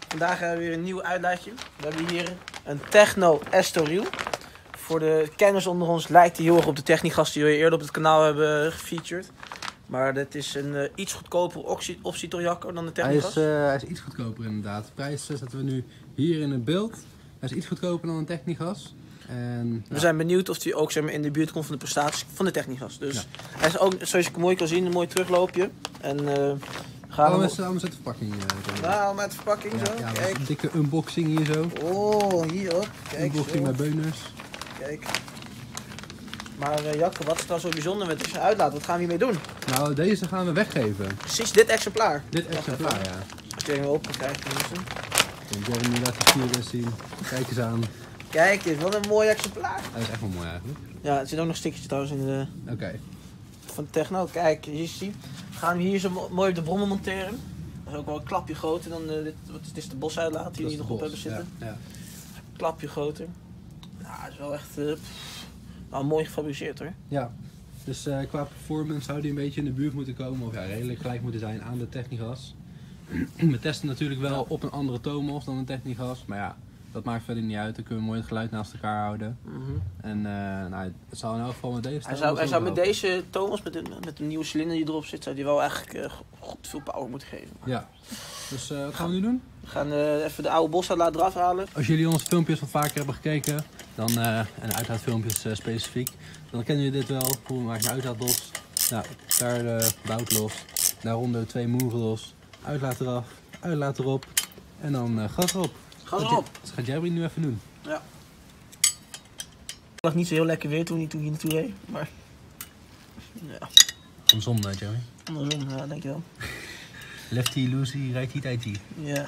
Vandaag hebben we weer een nieuw uitlaatje. We hebben hier een Techno Estoril. Voor de kenners onder ons lijkt hij heel erg op de Technigas die we eerder op het kanaal hebben gefeatured. Maar dit is een iets goedkoper optie-tojacco dan de Technigas. Hij is iets goedkoper inderdaad. De prijs zetten we nu hier in het beeld. Hij is iets goedkoper dan een Technigas. En, we zijn benieuwd of hij ook zeg maar, in de buurt komt van de prestaties van de Technigas. Dus hij is ook, zoals je mooi kan zien, een mooi terugloopje. En gaan we... Allemaal met de verpakking. Nou, met de verpakking zo. Ja, Kijk. een dikke unboxing hier zo. Oh, hier ook. Kijk, unboxing zo. met beuners. Kijk. Maar Jacco, wat is nou zo bijzonder met deze uitlaat? Wat gaan we hiermee doen? Nou, deze gaan we weggeven. Precies dit exemplaar. Dit exemplaar, ja. Als je hem open krijgt, tenminste. Jeremy laat de vier zien. Kijk eens aan. Kijk eens, wat een mooi exemplaar. Hij is echt wel mooi eigenlijk. Ja, er zit ook nog stickertjes trouwens in de... Oké. Van Techno. Kijk, hier zie je. Gaan we hier zo mooi op de brommen monteren. Dat is ook wel een klapje groter dan dit. Dit is de bosuitlaat die we hier nog op hebben zitten. Ja. Klapje groter. Nou, het is wel echt nou, mooi gefabriceerd hoor. Ja. Dus qua performance zou die een beetje in de buurt moeten komen. Of ja, redelijk gelijk moeten zijn aan de Technigas. We testen natuurlijk wel op een andere Tomos dan een Technigas. Maar ja, dat maakt verder niet uit. Dan kunnen we mooi het geluid naast elkaar houden. En nou, het zou in elk geval met deze Hij zou met deze Tomos, met de nieuwe cilinder die erop zit, zou die wel eigenlijk goed veel power moeten geven. Ja. Dus wat gaan we nu doen? We gaan even de oude bosuitlaat eraf halen. Als jullie onze filmpjes wat vaker hebben gekeken, dan, en uitlaatfilmpjes specifiek, dan kennen jullie dit wel. Hoe maak je een uitlaatbos? Nou, daar de bout los, daaronder 2 moeren los, uitlaat eraf, uitlaat erop en dan gas erop. Gas erop! Dat gaat Jeremy nu even doen. Ja. Het lag niet zo heel lekker weer toen je naartoe reed, maar... Ja, Andersom, Jeremy. andersom, ja, dankjewel. Lefty, loosey, righty, tighty. Ja.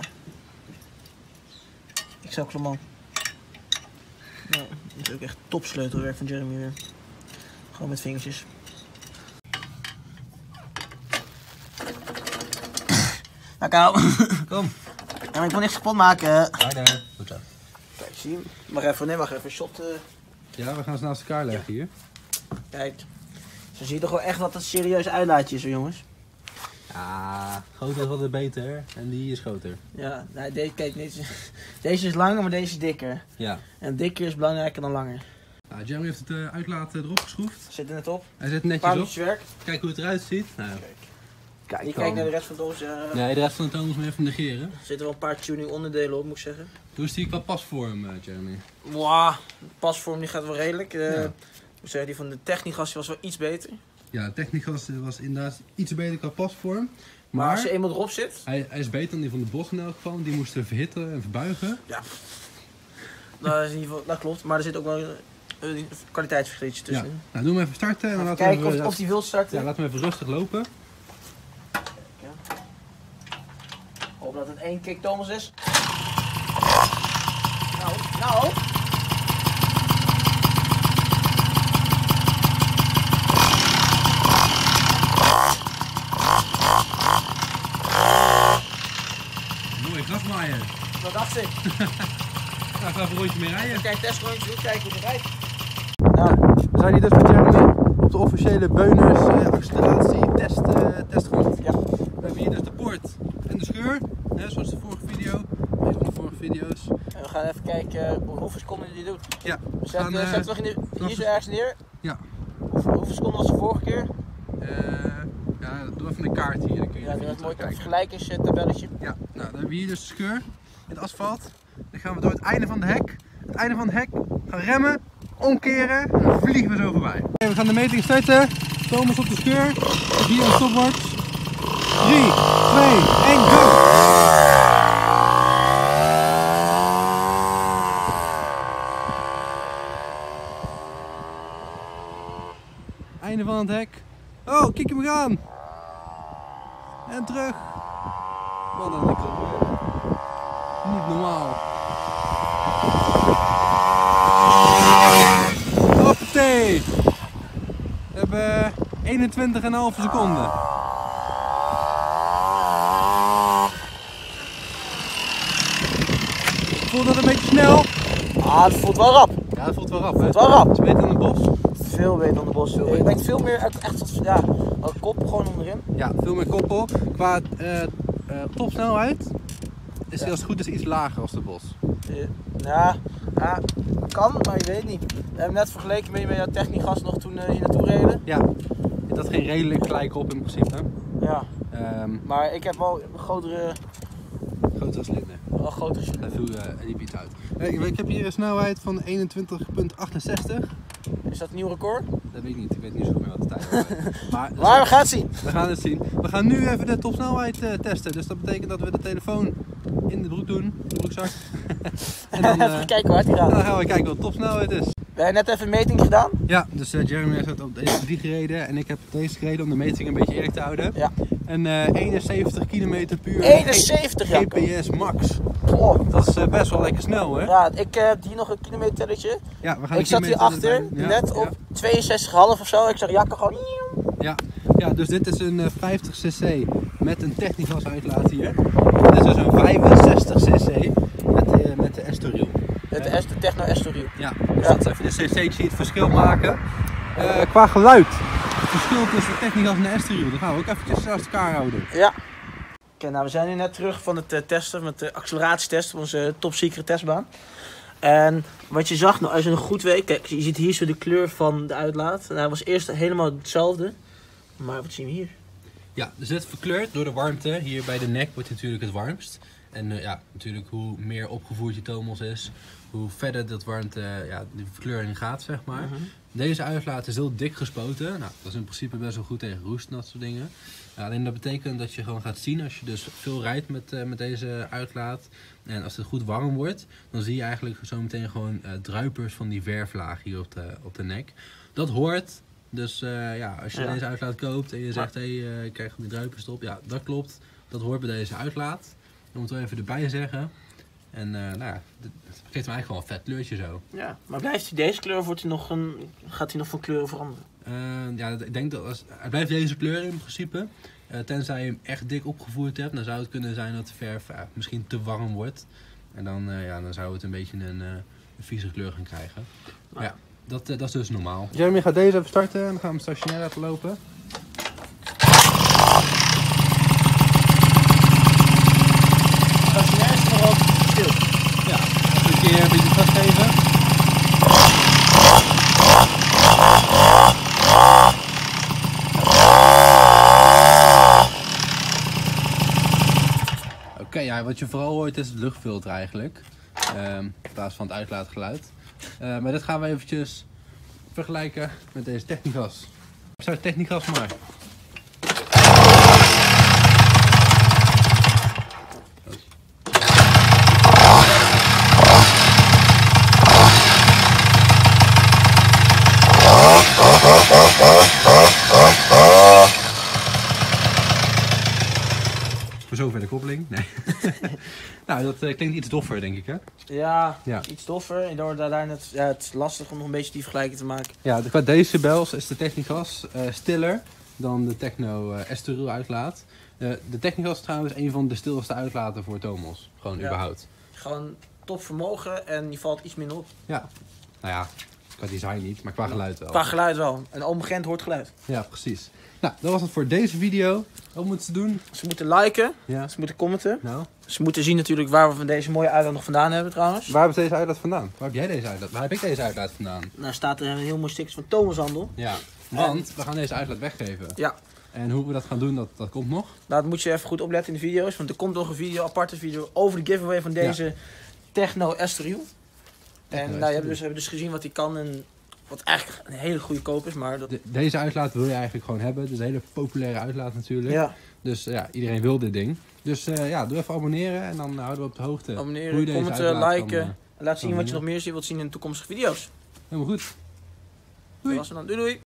Ik zou Clement. Nou, dit is ook echt topsleutelwerk van Jeremy weer. Gewoon met vingertjes. Nou, kou. Kom. Ja, maar ik wil niks kapot maken. Bijna. Goed zo. Kijk, zie je? Wacht even, een shot. Ja, we gaan ze naast elkaar leggen hier. Kijk. Zo zie je toch wel echt wat een serieus uitlaatje is, hoor, jongens. Ja, groter is altijd beter en die is groter. Ja, nou, kijk, deze is langer, maar deze is dikker. Ja. En dikker is belangrijker dan langer. Nou, Jeremy heeft het uitlaat erop geschroefd. Zit er net op. Hij zit Een netjes paar op. minuutjes werk. Kijk hoe het eruit ziet. Nou, Kijk, je kijkt naar de rest van de doos. nee, de rest van de toon moet je even negeren. Er zitten wel een paar tuning onderdelen op, moet ik zeggen. Hoe is die qua pasvorm, Jeremy? Wow, de pasvorm die gaat wel redelijk. Ja. Ik moet zeggen, die van de Technigas was wel iets beter. Ja, de Technigas was inderdaad iets beter qua pasvorm. Maar als Maar je eenmaal erop zit... hij is beter dan die van de Bos in elk geval. Die moesten verhitten en verbuigen. Ja, dat, is in ieder geval, dat klopt. Maar er zit ook wel een kwaliteitsverschilletje Ja. tussen. Nou, doe hem even starten. En dan Even laten we kijken even, of die wil starten. ja, laten we even rustig lopen. Hoop dat het 1 kick Thomas is. Nou. Mooi, grasmaaien. Dat dacht ik. Nou, ga even een rondje mee rijden. Kijk, testrondje doen, kijken hoe het rijdt. Nou, we zijn hier dus met Jeremy op de officiële Beuners acceleratie testgrond. Ja. We hebben hier dus de poort en de scheur, hè, zoals de vorige video, een van de vorige video's. En we gaan even kijken hoeveel seconden die doet. Ja, we Zet we hier zo ergens neer. Ja. Hoeveel seconden was de vorige keer? Ja, doe even een kaart hier. Dan kun je Ja, even doe het mooi kijken. vergelijkingstabelletje. Ja, nou dan hebben we hier dus de scheur in het asfalt. Dan gaan we door het einde van de hek. Het einde van het hek gaan remmen, omkeren en dan vliegen we zo voorbij. Oké, we gaan de meting starten. Thomas op de scheur. Hier een stopwatch. 3, 2, 1, go! Einde van het hek. Oh, kijk hem gaan! En terug. Wat een lekker. Niet normaal. Hoppatee! We hebben 21,5 seconden. Voelt dat een beetje snel? Ah, het voelt wel rap. Ja, dat voelt wel rap, hè? Het voelt wel rap. Het is beter dan de Bos. Veel beter dan de Bos. Je denkt veel meer echt tot, ja, kop gewoon onderin. Ja, veel meer koppel. Qua topsnelheid is hij als het goed is iets lager als de Bos. Ja, kan, maar je weet niet. We hebben net vergeleken met jouw Technigas nog toen hier naartoe reden. Ja, dat ging redelijk gelijk op in principe. Ja, maar ik heb wel een grotere Slinder. cilinder. Daar viel liep iets uit. Ik heb hier een snelheid van 21,68. Is dat een nieuw record? Dat weet ik niet. Ik weet niet zo goed meer wat de tijd was. Maar we gaan het zien. We gaan het zien. We gaan nu even de topsnelheid testen. Dus dat betekent dat we de telefoon in de broek doen. In de broekzak. En dan, even kijken hoe hard hij gaat. Dan gaan we kijken wat topsnelheid is. We hebben net even een meting gedaan. Ja, dus Jeremy heeft op die gereden en ik heb deze gereden om de meting een beetje eerlijk te houden. Ja. En 71 km per uur. 71, ja. GPS max. Oh. Dat is best wel lekker snel, hè? Ja, ik heb hier nog een kilometertelletje. Ja, we gaan Ik zat hier achter, net op 62,5 of zo. Ik zag Jakke gewoon. Ja, dus dit is een 50cc met een Technigas uitlaat hier. Dit is dus een 65cc met de Estoril. De Techno Estoril. Ja, dus dat is even de cc's die het verschil maken. Qua geluid, het verschil tussen de Technigas en de Estoril, dat gaan we ook eventjes naast elkaar houden. Ja. Oké, nou we zijn nu net terug van het testen met de acceleratietest op onze top secret testbaan. En wat je zag, nou als je een goed weet, kijk je ziet hier zo de kleur van de uitlaat. En hij was eerst helemaal hetzelfde, maar wat zien we hier? Ja, dus dit verkleurt door de warmte. Hier bij de nek wordt het natuurlijk het warmst. En natuurlijk hoe meer opgevoerd je tomos is, hoe verder dat warmte, die verkleuring gaat, zeg maar. Deze uitlaat is heel dik gespoten. Nou, dat is in principe best wel goed tegen roest en dat soort dingen. Alleen dat betekent dat je gewoon gaat zien als je dus veel rijdt met deze uitlaat. En als het goed warm wordt, dan zie je eigenlijk zo meteen gewoon druipers van die verflaag hier op de nek. Dat hoort. Dus als je deze uitlaat koopt en je zegt, ik krijg die druipers erop. Ja, dat klopt. Dat hoort bij deze uitlaat. Dat moeten we even erbij zeggen. En het geeft hem eigenlijk gewoon een vet kleurtje zo. Ja, maar blijft hij deze kleur of gaat hij nog van kleuren veranderen? Ik denk dat hij blijft deze kleur in principe. Tenzij je hem echt dik opgevoerd hebt, dan zou het kunnen zijn dat de verf misschien te warm wordt. En dan zou het een beetje een vieze kleur gaan krijgen. Maar ja, dat is dus normaal. Jeremy gaat deze even starten en dan gaan we hem stationair laten lopen. Stationair is nog wel stil. Ja, een keer een beetje gas geven. Oké, wat je vooral hoort is het luchtfilter eigenlijk. In plaats van het uitlaatgeluid. Maar dit gaan we eventjes vergelijken met deze Technigas. Start Technigas maar. Voor zover de koppeling. Nee. Nou, dat klinkt iets doffer, denk ik, hè? Ja, iets doffer. En door daar net, het is lastig om nog een beetje die vergelijking te maken. Ja, qua decibels is de Technigas stiller dan de Techno Estoril uitlaat. De Technigas is trouwens een van de stilste uitlaten voor tomos. Gewoon überhaupt. Gewoon top vermogen en je valt iets minder op. Ja, nou ja, qua design niet, maar qua geluid wel. Qua geluid wel. Een onbekend hoort geluid. Ja, precies. Nou, dat was het voor deze video. Wat moeten ze doen? Ze moeten liken, ze moeten commenten. Nou. Ze moeten zien natuurlijk waar we van deze mooie uitlaat nog vandaan hebben trouwens. Waar hebben ze deze uitlaat vandaan? Waar heb jij deze uitlaat? Waar heb ik deze uitlaat vandaan? Nou staat er een heel mooi stukje van Thomashandel. Ja, want we gaan deze uitlaat weggeven. Ja. En hoe we dat gaan doen, dat komt nog. Nou, dat moet je even goed opletten in de video's. Want er komt nog een aparte video over de giveaway van deze Techno Estoril. En we hebben dus gezien wat hij kan en wat eigenlijk een hele goede koop is. Maar deze uitlaat wil je eigenlijk gewoon hebben. Het is een hele populaire uitlaat natuurlijk. Ja. Dus iedereen wil dit ding. Dus doe even abonneren en dan houden we op de hoogte. Abonneren, commenten, liken. En laat zien wat je nog meer wilt zien in de toekomstige video's. Helemaal goed. Doei. Dat was het dan. Doei doei.